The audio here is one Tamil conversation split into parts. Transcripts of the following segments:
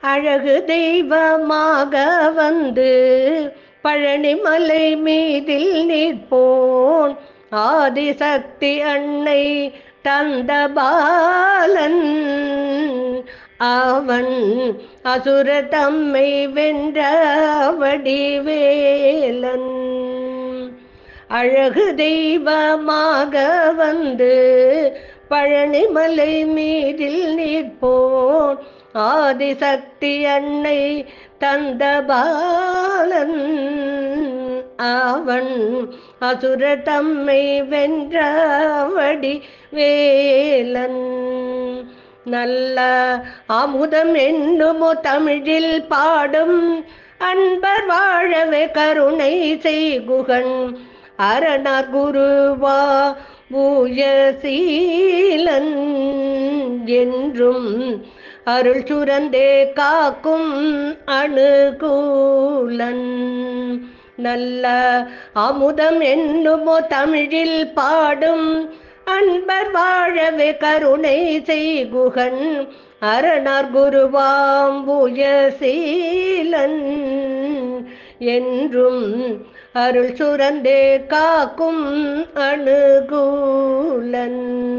அழகு தெய்வமாக வந்து பழனிமலை மீதில் நிற்போன் ஆதிசக்தி அன்னை தந்த பாலன் அவன் அசுர தம்மை வென்ற வடிவேலன். அழகு தெய்வமாக வந்து பழனிமலை மீதில் நிற்போன் ஆதிசக்தி அன்னை தந்த பாலன் அவன் அசுர தம்மை வென்ற வடிவேலன். நல்ல அமுதம் என்னுமோ தமிழில் பாடும் அன்பர் வாழவே கருணை செய்குகன் அரணார் குருவா பூயசீலன் என்றும் அருள் சுரந்தே காக்கும் அணுகூலன். நல்ல அமுதம் என்னுமோ தமிழில் பாடும் அன்பர் வாழவே கருணை செய்குகன் அரணார் குருவாம் பூயசீலன் என்றும் அருள் சுரந்தே காக்கும் அணுகூலன்.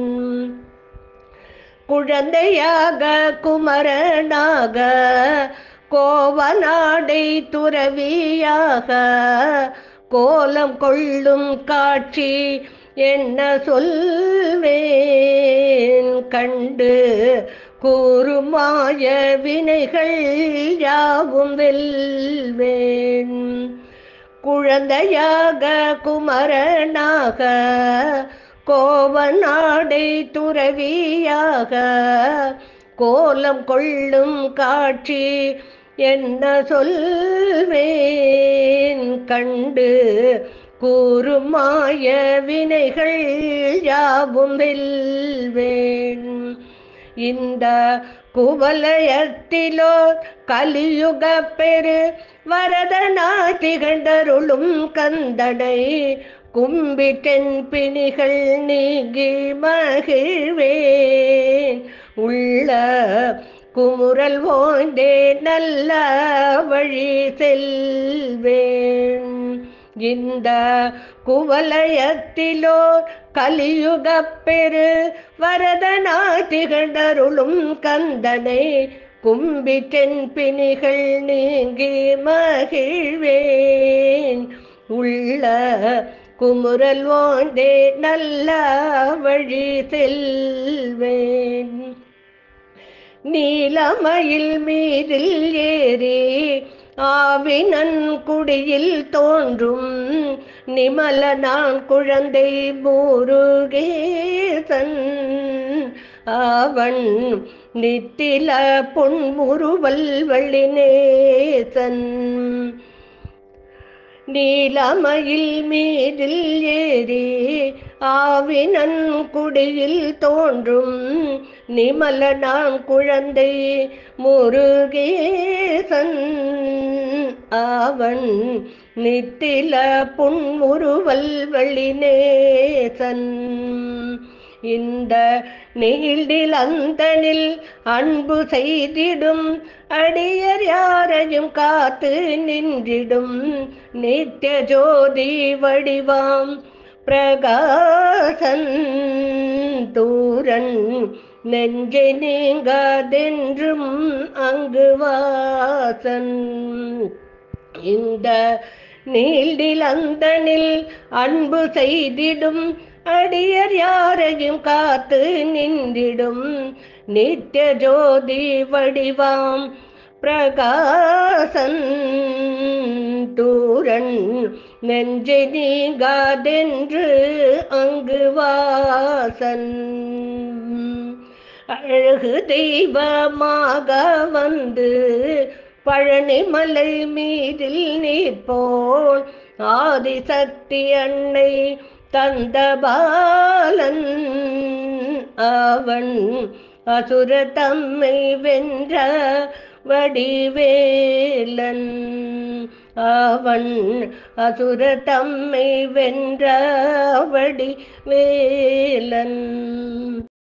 குழந்தையாக குமரனாக கோவநாடை துறவியாக கோலம் கொள்ளும் காட்சி என்ன சொல்வேன் கண்டு கூறுமாய வினைகள் யாவும் வெல்வேன். குழந்தையாக குமரனாக கோவநாடை துறவியாக கோலம் கொள்ளும் காட்சி என்ன சொல்வேன் கண்டு கூறுமாய வினைகள் யாவும் வெல்வேன். இந்த குவலயத்திலோ கலியுக பெரு வரதனாய் திகழ்ந்தருளும் கந்தனை கும்பிட்டென் பிணிகள் நீங்கி மகிழ்வேன். உள்ள குமுறல் ஓய்ந்தே நல்ல வழி செல்வேன். இந்த குவலயத்திலோ கலியுக பெரு வரதனாய் திகழ்ந்தருளும் கந்தனை கும்பிட்டென் பிணிகள் நீங்கி மகிழ்வேன். உள்ள குமுறல் ஓய்ந்தே நல்ல வழி செல்வேன். நீலமயில் மீதில் ஏறி ஆவினன் குடியில் தோன்றும் நிமலனான் குழந்தை முருகேசன் அவன் நித்தில பொன்முறுவல் வள்ளிநேசன். நீலமயில் மீதில் ஏறி ஆவினன் குடியில் தோன்றும் நிமலனான் குழந்தை முருகேசன் அவன் நித்தில பொன்முறுவல் வள்ளிநேசன். இந்த நீழ்நில் அந்தனில் அன்பு செய்திடும் அடியர் யாரையும் காத்து நின்றிடும் நித்திய ஜோதி வடிவாம் பிரகாசன் தூரன் நெஞ்சை நீங்காதென்றும் அங்கு வாசன். இந்த நீழ்நில் அந்தனில் அன்பு செய்திடும் அடியர் யாரையும் காத்து நின்றிடும் நித்திய ஜோதி வடிவாம் பிரகாசன் தூரன் நெஞ்சை நீங்காதென்று அங்கு வாசன். அழகு தெய்வமாக வந்து பழனிமலை மீதில் நிற்போன் ஆதிசக்தி அன்னை தந்த பாலன் அவன் அசுர தம்மை வென்ற வடிவேலன் அவன் அசுர தம்மை வென்ற வடிவேலன்.